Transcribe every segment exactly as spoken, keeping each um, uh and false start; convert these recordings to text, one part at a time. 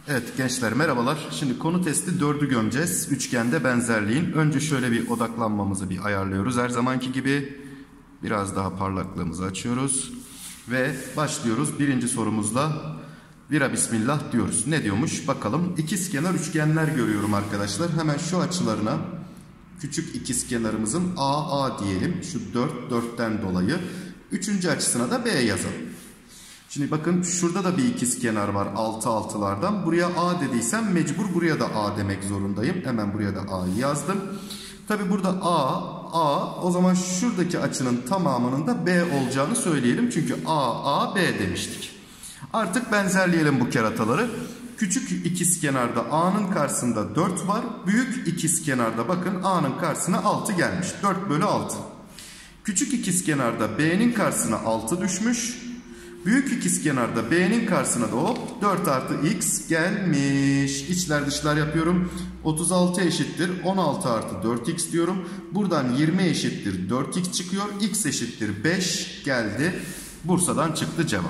Evet gençler merhabalar. Şimdi konu testi dördü gömeceğiz. Üçgende benzerliğin. Önce şöyle bir odaklanmamızı bir ayarlıyoruz. Her zamanki gibi biraz daha parlaklığımızı açıyoruz. Ve başlıyoruz. Birinci sorumuzla vira bismillah diyoruz. Ne diyormuş bakalım. İkizkenar üçgenler görüyorum arkadaşlar. Hemen şu açılarına küçük ikizkenarımızın A A diyelim. Şu dört, dörtten dolayı. Üçüncü açısına da B yazalım. Şimdi bakın şurada da bir ikizkenar var altı altılardan. Buraya A dediysem mecbur buraya da A demek zorundayım. Hemen buraya da A'yı yazdım. Tabi burada A, A o zaman şuradaki açının tamamının da B olacağını söyleyelim. Çünkü A, A, B demiştik. Artık benzerleyelim bu kerataları. Küçük ikizkenarda A'nın karşısında dört var. Büyük ikizkenarda bakın A'nın karşısına altı gelmiş. dört bölü altı. Küçük ikizkenarda B'nin karşısına altı düşmüş. Büyük ikizkenarda B'nin karşısına da hop dört artı X gelmiş. İçler dışlar yapıyorum. otuz altı eşittir on altı artı dört X diyorum. Buradan yirmi eşittir dört X çıkıyor. X eşittir beş geldi. Bursa'dan çıktı cevap.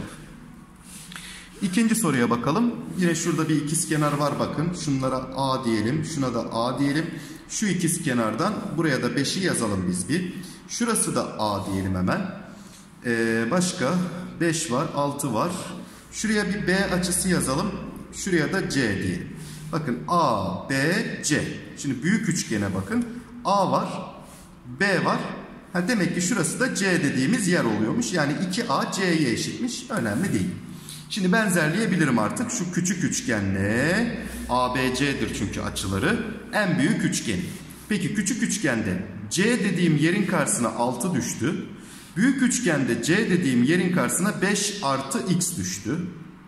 İkinci soruya bakalım. Yine şurada bir ikizkenar var bakın. Şunlara A diyelim. Şuna da A diyelim. Şu ikizkenardan buraya da beşi yazalım biz bir. Şurası da A diyelim hemen. Ee, başka beş var, altı var. Şuraya bir B açısı yazalım. Şuraya da C diyelim. Bakın A, B, C. Şimdi büyük üçgene bakın. A var, B var. Ha, demek ki şurası da C dediğimiz yer oluyormuş. Yani iki A C'ye eşitmiş. Önemli değil. Şimdi benzerleyebilirim artık. Şu küçük üçgenle A B C'dir çünkü açıları. En büyük üçgen. Peki küçük üçgende C dediğim yerin karşısına altı düştü. Büyük üçgende C dediğim yerin karşısına beş artı X düştü.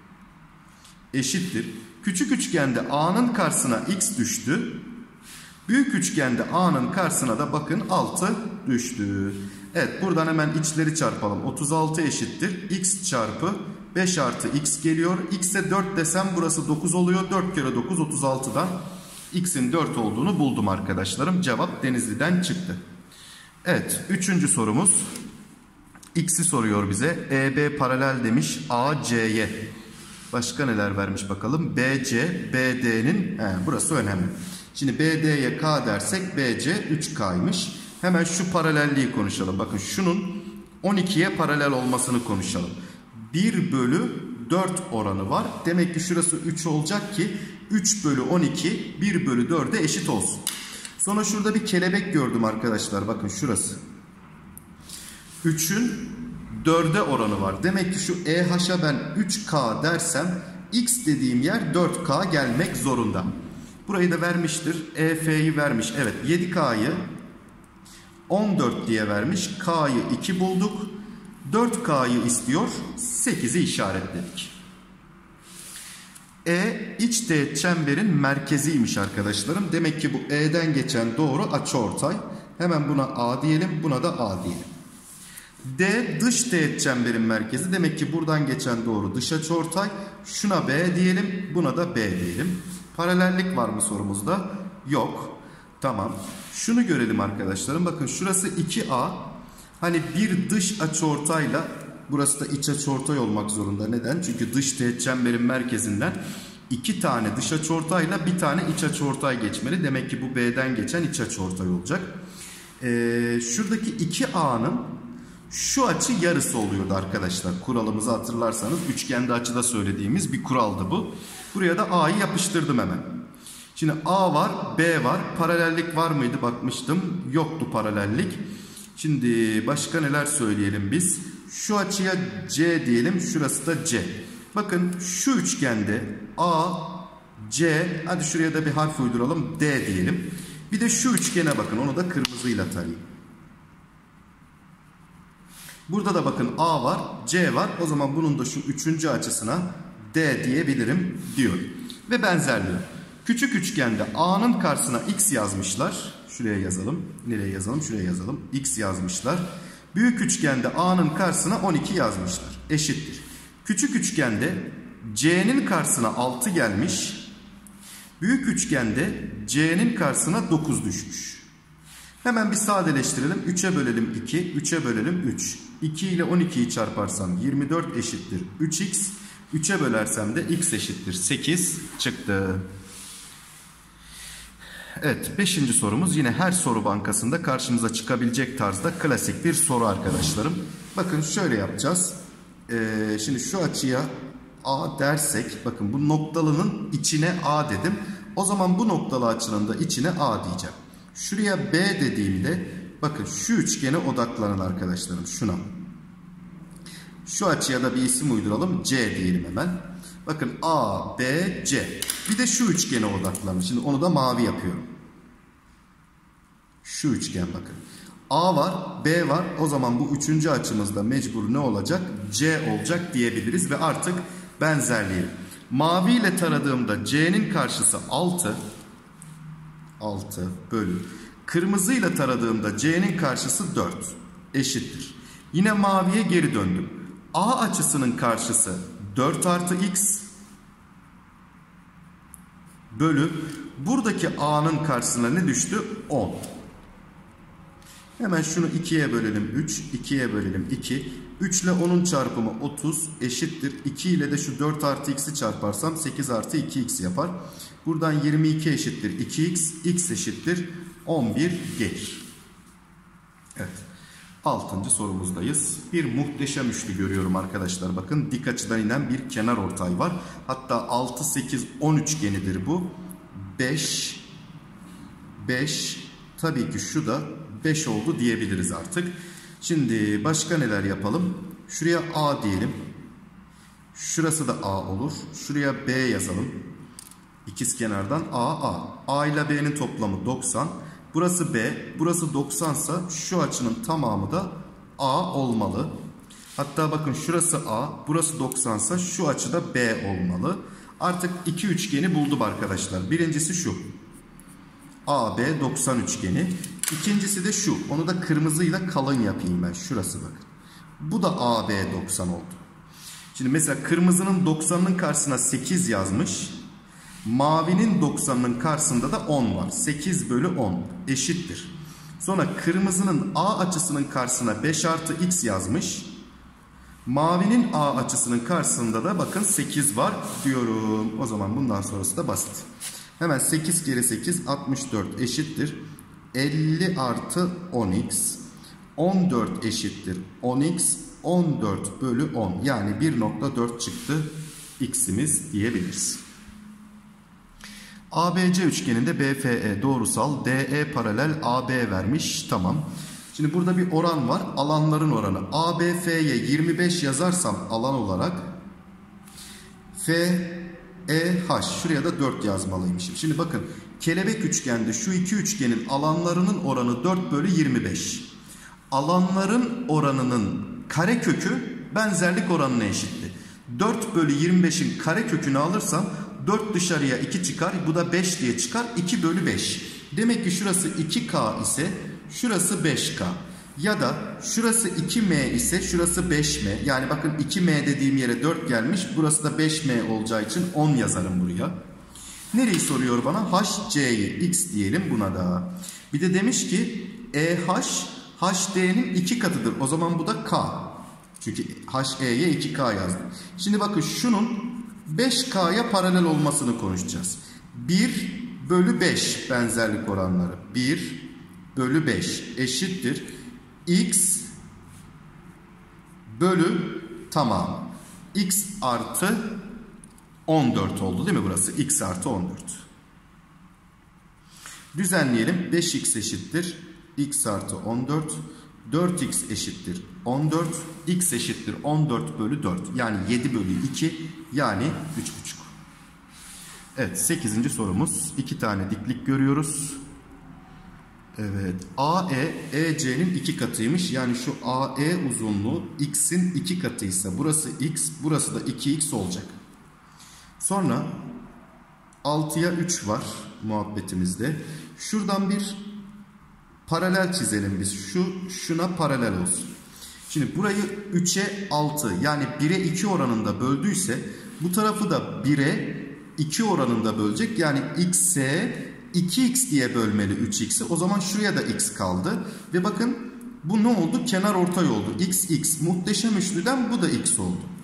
Eşittir. Küçük üçgende A'nın karşısına X düştü. Büyük üçgende A'nın karşısına da bakın altı düştü. Evet, buradan hemen içleri çarpalım. otuz altı eşittir. X çarpı beş artı X geliyor. X'e dört desem burası dokuz oluyor. dört kere dokuz otuz altıdan X'in dört olduğunu buldum arkadaşlarım. Cevap Denizli'den çıktı. Evet, üçüncü sorumuz. X'i soruyor bize. E B paralel demiş A C'ye. Başka neler vermiş bakalım. B C, B D'nin burası önemli. Şimdi B D'ye K dersek B C üç K'ymış. Hemen şu paralelliği konuşalım. Bakın şunun on ikiye paralel olmasını konuşalım. bir bölü dört oranı var. Demek ki şurası üç olacak ki üç bölü on iki bir bölü dörde eşit olsun. Sonra şurada bir kelebek gördüm arkadaşlar. Bakın şurası. üçün dörde oranı var. Demek ki şu E H'a ben üç K dersem X dediğim yer dört K gelmek zorunda. Burayı da vermiştir. E F'yi vermiş. Evet, yedi K'yı on dört diye vermiş. K'yı iki bulduk. dört K'yı istiyor. sekizi işaretledik. E iç teğet çemberin merkeziymiş arkadaşlarım. Demek ki bu E'den geçen doğru açıortay. Hemen buna A diyelim. Buna da A diyelim. D dış teğet çemberin merkezi. Demek ki buradan geçen doğru dış açıortay. Şuna B diyelim. Buna da B diyelim. Paralellik var mı sorumuzda? Yok. Tamam. Şunu görelim arkadaşlarım. Bakın şurası iki A. Hani bir dış açıortayla burası da iç açıortay olmak zorunda. Neden? Çünkü dış teğet çemberin merkezinden iki tane dış açıortayla bir tane iç açıortay geçmeli. Demek ki bu B'den geçen iç açıortay olacak. Ee, şuradaki iki A'nın şu açı yarısı oluyordu arkadaşlar. Kuralımızı hatırlarsanız üçgende açıda söylediğimiz bir kuraldı bu. Buraya da A'yı yapıştırdım hemen. Şimdi A var, B var. Paralellik var mıydı bakmıştım. Yoktu paralellik. Şimdi başka neler söyleyelim biz. Şu açıya C diyelim. Şurası da C. Bakın şu üçgende A, C. Hadi şuraya da bir harf uyduralım. D diyelim. Bir de şu üçgene bakın. Onu da kırmızıyla tarayayım. Burada da bakın A var, C var. O zaman bunun da şu üçüncü açısına D diyebilirim diyor. Ve benzerliyor. Küçük üçgende A'nın karşısına X yazmışlar. Şuraya yazalım. Nereye yazalım? Şuraya yazalım. X yazmışlar. Büyük üçgende A'nın karşısına on iki yazmışlar. Eşittir. Küçük üçgende C'nin karşısına altı gelmiş. Büyük üçgende C'nin karşısına dokuz düşmüş. Hemen bir sadeleştirelim. üçe bölelim iki. üçe bölelim üç. iki ile on ikiyi çarparsam yirmi dört eşittir üç X. üçe bölersem de x eşittir sekiz çıktı. Evet, beşinci sorumuz yine her soru bankasında karşımıza çıkabilecek tarzda klasik bir soru arkadaşlarım. Bakın şöyle yapacağız. Ee, şimdi şu açıya A dersek, bakın bu noktalının içine A dedim. O zaman bu noktalı açının da içine A diyeceğim. Şuraya B dediğimde bakın şu üçgene odaklanın arkadaşlarım, şuna. Şu açıya da bir isim uyduralım, C diyelim hemen. Bakın A, B, C. Bir de şu üçgene odaklanın. Şimdi onu da mavi yapıyorum. Şu üçgen bakın. A var, B var. O zaman bu üçüncü açımızda mecbur ne olacak? C olacak diyebiliriz ve artık benzerleyelim. Mavi ile taradığımda C'nin karşısı altı. altı bölü. Kırmızı ile taradığımda C'nin karşısı dört. Eşittir. Yine maviye geri döndüm. A açısının karşısı dört artı x bölü buradaki A'nın karşısına ne düştü? on. Hemen şunu ikiye bölelim üç, ikiye bölelim iki. üç ile onun çarpımı otuz eşittir. iki ile de şu dört artı x'i çarparsam sekiz artı iki x yapar. Buradan yirmi iki eşittir iki x, x eşittir on bir gelir. Evet. altıncı sorumuzdayız. Bir muhteşem üçlü görüyorum arkadaşlar. Bakın dik açıdan inen bir kenar ortay var. Hatta altı, sekiz, on üçgenidir bu. beş, beş, tabii ki şu da beş oldu diyebiliriz artık. Şimdi başka neler yapalım? Şuraya A diyelim. Şurası da A olur. Şuraya B yazalım. İkizkenardan A, A. A ile B'nin toplamı doksan. Burası B, burası doksan ise şu açının tamamı da A olmalı. Hatta bakın şurası A, burası doksan ise şu açı da B olmalı. Artık iki üçgeni buldum arkadaşlar. Birincisi şu. A B doksan üçgeni. İkincisi de şu. Onu da kırmızıyla kalın yapayım ben. Şurası bakın. Bu da A B doksan oldu. Şimdi mesela kırmızının doksanının karşısına sekiz yazmış. Mavinin doksanının karşısında da on var. sekiz bölü on eşittir. Sonra kırmızının A açısının karşısına beş artı x yazmış. Mavinin A açısının karşısında da bakın sekiz var diyorum. O zaman bundan sonrası da basit. Hemen sekiz kere sekiz altmış dört eşittir. elli artı on x. on dört eşittir on x. on dört bölü on. Yani bir nokta dört çıktı x'imiz diyebiliriz. A B C üçgeninde B F E doğrusal, D E paralel A B vermiş. Tamam. Şimdi burada bir oran var. Alanların oranı. A B F'ye yirmi beş yazarsam alan olarak F E H. Şuraya da dört yazmalıymışım. Şimdi bakın kelebek üçgende şu iki üçgenin alanlarının oranı dört bölü yirmi beş. Alanların oranının karekökü benzerlik oranına eşitti. dört bölü yirmi beşin karekökünü alırsam dört dışarıya iki çıkar. Bu da beş diye çıkar. iki bölü beş. Demek ki şurası iki K ise şurası beş K. Ya da şurası iki M ise şurası beş M. Yani bakın iki M dediğim yere dört gelmiş. Burası da beş M olacağı için on yazarım buraya. Nereyi soruyor bana? H C'yi x diyelim buna da. Bir de demiş ki E H H D'nin iki katıdır. O zaman bu da K. Çünkü H E'ye iki K yazdım. Şimdi bakın şunun beş K'ya paralel olmasını konuşacağız. bir bölü beş benzerlik oranları. bir bölü beş eşittir. X bölü tamamı. X artı on dört oldu değil mi burası? X artı on dört. Düzenleyelim. beş x eşittir. X artı on dört. dört x eşittir on dört. X eşittir on dört bölü dört. Yani yedi bölü iki. Yani üç buçuk. Evet, sekizinci sorumuz. iki tane diklik görüyoruz. Evet. A E, E C'nin iki katıymış. Yani şu A E uzunluğu X'in iki katıysa burası X, burası da iki x olacak. Sonra altıya üç var muhabbetimizde. Şuradan bir paralel çizelim biz. Şu şuna paralel olsun. Şimdi burayı üçe altı yani bire iki oranında böldüyse bu tarafı da bire iki oranında bölecek. Yani x'e iki x diye bölmeli üç x'i. O zaman şuraya da x kaldı. Ve bakın bu ne oldu? Kenar ortay oldu. X, x. Muhteşem üçlüden bu da x oldu.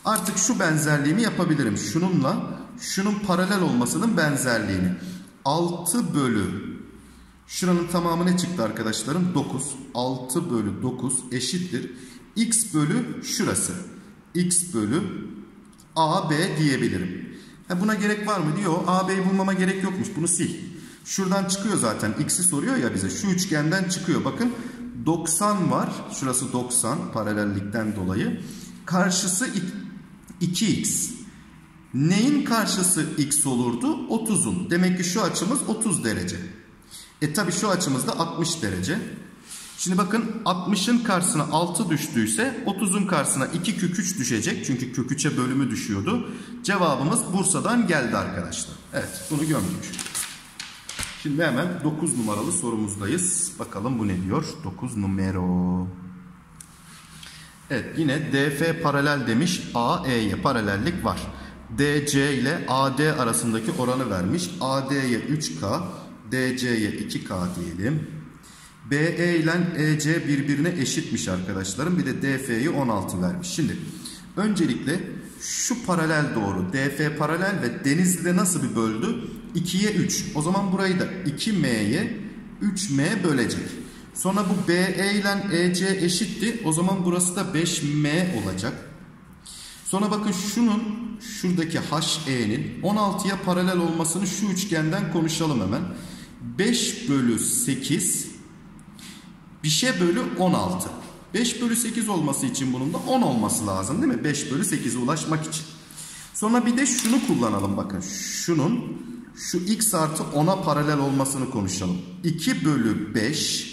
Artık şu benzerliğimi yapabilirim. Şununla şunun paralel olmasının benzerliğini. altı bölü şuranın tamamı ne çıktı arkadaşlarım? dokuz. altı bölü dokuz eşittir. X bölü şurası. X bölü A B diyebilirim. Ha, buna gerek var mı diyor. A B'yi bulmama gerek yokmuş. Bunu sil. Şuradan çıkıyor zaten. X'i soruyor ya bize. Şu üçgenden çıkıyor. Bakın doksan var. Şurası doksan paralellikten dolayı. Karşısı iki x. Neyin karşısı x olurdu? otuzun. Demek ki şu açımız otuz derece. E tabi şu açımız da altmış derece. Şimdi bakın altmışın karşısına altı düştüyse otuzun karşısına iki kök üç düşecek. Çünkü kök üçe bölümü düşüyordu. Cevabımız Bursa'dan geldi arkadaşlar. Evet, bunu gömdük. Şimdi hemen dokuz numaralı sorumuzdayız. Bakalım bu ne diyor? dokuz numara. Evet, yine D F paralel demiş. A E'ye paralellik var. D C ile A D arasındaki oranı vermiş. A D'ye üç K, D C'ye iki K diyelim. B E ile E C birbirine eşitmiş arkadaşlarım. Bir de D F'yi on altı vermiş. Şimdi öncelikle şu paralel doğru. D F paralel ve Denizli'de nasıl bir böldü? ikiye üç. O zaman burayı da iki M'ye üç M bölecek. Sonra bu B E ile E C eşitti. O zaman burası da beş M olacak. Sonra bakın şunun şuradaki H E'nin on altıya paralel olmasını şu üçgenden konuşalım hemen. beş bölü sekiz bir şey bölü on altı. beş bölü sekiz olması için bunun da on olması lazım değil mi? beş bölü sekize ulaşmak için. Sonra bir de şunu kullanalım bakın. Şunun şu x artı ona paralel olmasını konuşalım. iki bölü beş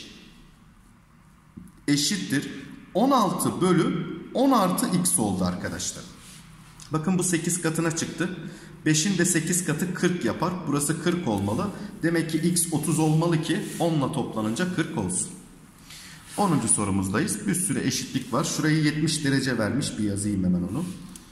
eşittir. on altı bölü on artı x oldu arkadaşlar. Bakın bu sekiz katına çıktı. beşin de sekiz katı kırk yapar. Burası kırk olmalı. Demek ki x otuz olmalı ki on ile toplanınca kırk olsun. onuncu sorumuzdayız. Bir sürü eşitlik var. Şurayı yetmiş derece vermiş. Bir yazayım hemen onu.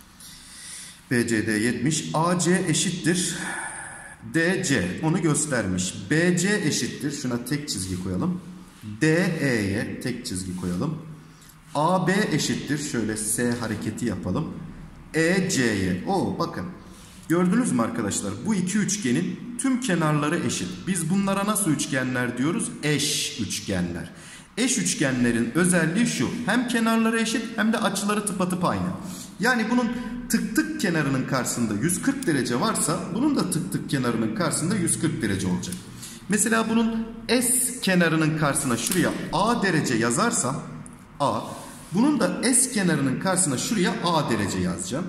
B C D yetmiş. A C eşittir. D C. Onu göstermiş. B C eşittir. Şuna tek çizgi koyalım. D E'ye tek çizgi koyalım. A B eşittir. Şöyle S hareketi yapalım. E C'ye. Oo bakın. Gördünüz mü arkadaşlar? Bu iki üçgenin tüm kenarları eşit. Biz bunlara nasıl üçgenler diyoruz? Eş üçgenler. Eş üçgenlerin özelliği şu. Hem kenarları eşit hem de açıları tıpatıp aynı. Yani bunun tık tık kenarının karşısında yüz kırk derece varsa bunun da tık tık kenarının karşısında yüz kırk derece olacak. Mesela bunun S kenarının karşısına şuraya A derece yazarsam A, bunun da S kenarının karşısına şuraya A derece yazacağım.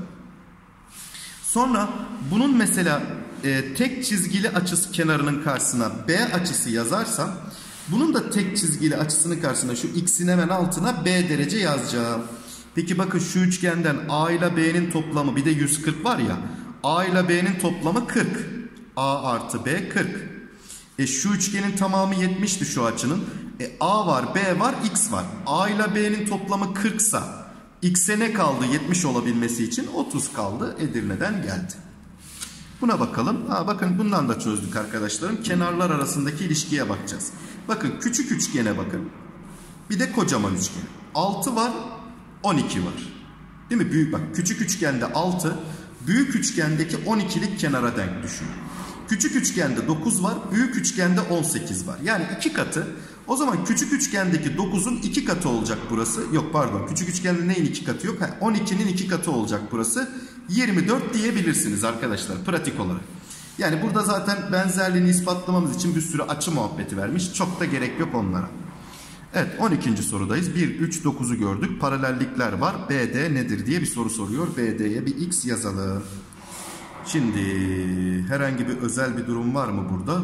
Sonra bunun mesela e, tek çizgili açısı kenarının karşısına B açısı yazarsam bunun da tek çizgili açısının karşısına şu x'in hemen altına B derece yazacağım. Peki bakın şu üçgenden A ile B'nin toplamı bir de yüz kırk var ya. A ile B'nin toplamı kırk. A artı B kırk. E şu üçgenin tamamı yetmişti şu açının. E A var, B var, X var. A ile B'nin toplamı kırk ise X'e ne kaldı yetmiş olabilmesi için? otuz kaldı. Edirne'den geldi. Buna bakalım. Ha, bakın bundan da çözdük arkadaşlarım. Kenarlar arasındaki ilişkiye bakacağız. Bakın küçük üçgene bakın. Bir de kocaman üçgen. altı var, on iki var. Değil mi? Büyük bak. Küçük üçgende altı, büyük üçgendeki on ikilik kenara denk düşüyor. Küçük üçgende dokuz var, büyük üçgende on sekiz var. Yani iki katı. O zaman küçük üçgendeki dokuzun iki katı olacak burası. Yok pardon. Küçük üçgende neyin iki katı yok? on ikinin iki katı olacak burası. yirmi dört diyebilirsiniz arkadaşlar pratik olarak. Yani burada zaten benzerliğini ispatlamamız için bir sürü açı muhabbeti vermiş. Çok da gerek yok onlara. Evet, on ikinci sorudayız. bir, üç, dokuzu gördük. Paralellikler var. B D nedir diye bir soru soruyor. B D'ye bir X yazalım. Şimdi herhangi bir özel bir durum var mı burada?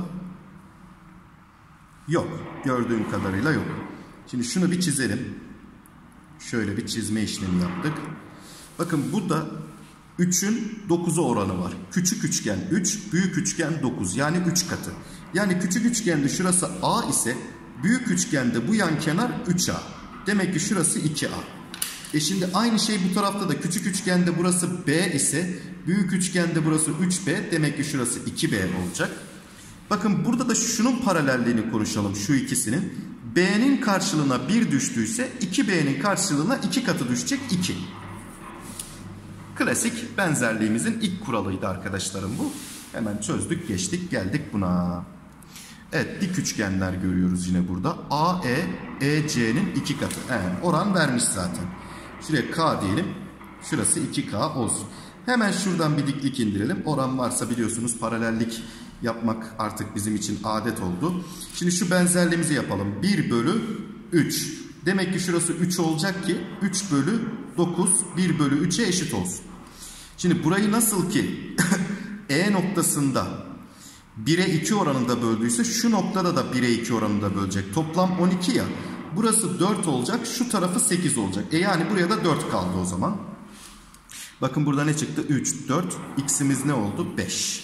Yok. Gördüğüm kadarıyla yok. Şimdi şunu bir çizelim. Şöyle bir çizme işlemi yaptık. Bakın burada üçün dokuza oranı var. Küçük üçgen üç, büyük üçgen dokuz. Yani üç katı. Yani küçük üçgende şurası A ise büyük üçgende bu yan kenar üç A. Demek ki şurası iki A. E şimdi aynı şey bu tarafta da küçük üçgende burası B ise büyük üçgende burası üç B. Demek ki şurası iki B olacak. Bakın burada da şunun paralelliğini konuşalım, şu ikisinin. B'nin karşılığına bir düştüyse iki B'nin karşılığına iki katı düşecek iki. Klasik benzerliğimizin ilk kuralıydı arkadaşlarım bu. Hemen çözdük, geçtik, geldik buna. Evet, dik üçgenler görüyoruz yine burada. A E, E C'nin iki katı. Evet, oran vermiş zaten. Şuraya K diyelim. Şurası iki K olsun. Hemen şuradan bir diklik indirelim. Oran varsa biliyorsunuz paralellik yapmak artık bizim için adet oldu. Şimdi şu benzerliğimizi yapalım. bir bölü üç. Demek ki şurası üç olacak ki üç bölü dokuz bir bölü üçe eşit olsun. Şimdi burayı nasıl ki E noktasında bire iki oranında böldüyse şu noktada da bire iki oranında bölecek. Toplam on iki ya. Burası dört olacak. Şu tarafı sekiz olacak. E yani buraya da dört kaldı o zaman. Bakın burada ne çıktı? üç, dört. X'imiz ne oldu? beş.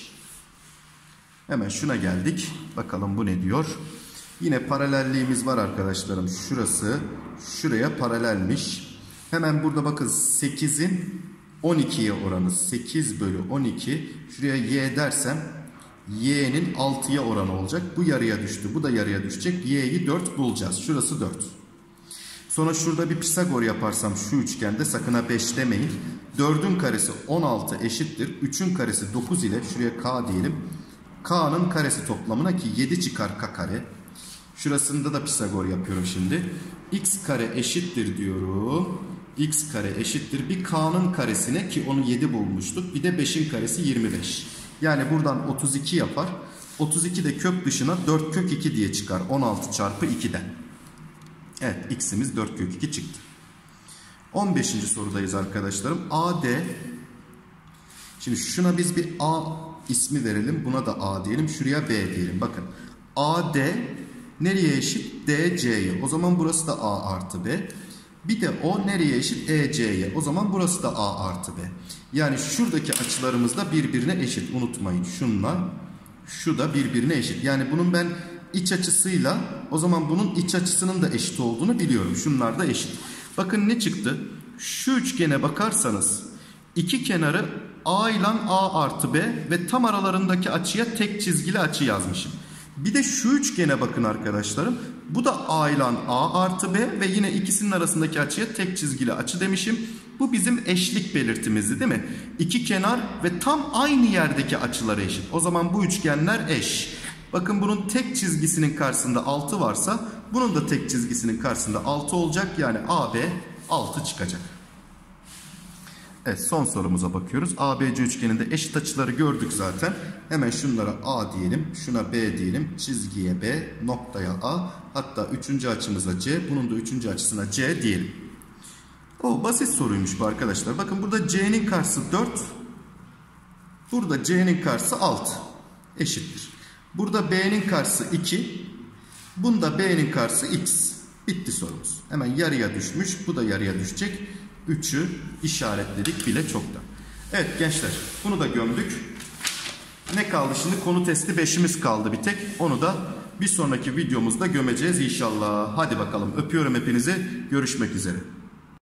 Hemen şuna geldik. Bakalım bu ne diyor? Yine paralelliğimiz var arkadaşlarım. Şurası şuraya paralelmiş. Hemen burada bakın sekizin on ikiye oranı. sekiz bölü on iki. Şuraya y dersem y'nin altıya oranı olacak. Bu yarıya düştü. Bu da yarıya düşecek. Y'yi dört bulacağız. Şurası dört. Sonra şurada bir Pisagor yaparsam şu üçgende, sakın ha beş demeyin. dördün karesi on altı eşittir. üçün karesi dokuz ile şuraya k diyelim. K'nın karesi toplamına ki yedi çıkar k kare. Şurasında da Pisagor yapıyorum şimdi. X kare eşittir diyorum. X kare eşittir. Bir k'nın karesine, ki onu yedi bulmuştuk. Bir de beşin karesi yirmi beş. Yani buradan otuz iki yapar. otuz iki de kök dışına dört kök iki diye çıkar. on altı çarpı iki'den. Evet, x'imiz dört kök iki çıktı. on beşinci sorudayız arkadaşlarım. A D. Şimdi şuna biz bir A ismi verelim. Buna da A diyelim. Şuraya B diyelim. Bakın. A D nereye eşit? D C'ye. O zaman burası da A artı B. Bir de o nereye eşit? E C'ye. O zaman burası da A artı B. Yani şuradaki açılarımız da birbirine eşit. Unutmayın. Şunla şu da birbirine eşit. Yani bunun ben iç açısıyla, o zaman bunun iç açısının da eşit olduğunu biliyorum. Şunlar da eşit. Bakın ne çıktı? Şu üçgene bakarsanız iki kenarı A ile A artı B ve tam aralarındaki açıya tek çizgili açı yazmışım. Bir de şu üçgene bakın arkadaşlarım. Bu da A ile A artı B ve yine ikisinin arasındaki açıya tek çizgili açı demişim. Bu bizim eşlik belirtimizdi değil mi? İki kenar ve tam aynı yerdeki açıları eşit. O zaman bu üçgenler eş. Bakın bunun tek çizgisinin karşısında altı varsa bunun da tek çizgisinin karşısında altı olacak. Yani A B altı çıkacak. Evet, son sorumuza bakıyoruz. A B C üçgeninde eşit açıları gördük zaten. Hemen şunlara A diyelim. Şuna B diyelim. Çizgiye B. Noktaya A. Hatta üçüncü açımıza C. Bunun da üçüncü açısına C diyelim. O basit soruymuş bu arkadaşlar. Bakın burada C'nin karşısı dört. Burada C'nin karşısı altı. Eşittir. Burada B'nin karşısı iki. Bunda B'nin karşısı X. Bitti sorumuz. Hemen yarıya düşmüş. Bu da yarıya düşecek. üçü işaretledik bile çoktan. Evet gençler, bunu da gömdük. Ne kaldı şimdi? Konu testi beşimiz kaldı bir tek. Onu da bir sonraki videomuzda gömeceğiz inşallah. Hadi bakalım, öpüyorum hepinizi. Görüşmek üzere.